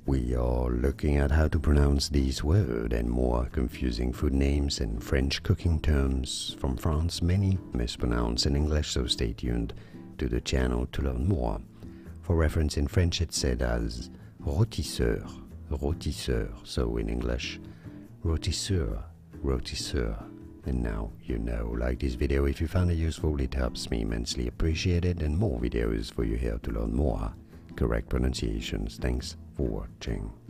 We are looking at how to pronounce these words and more confusing food names and French cooking terms from France, many mispronounced in English, so stay tuned to the channel to learn more. For reference, in French it's said as rotisseur, rotisseur, so in English, rotisseur, rotisseur. And now you know. Like this video if you found it useful, it helps me immensely appreciate it, and more videos for you here to learn more correct pronunciations. Thanks for watching.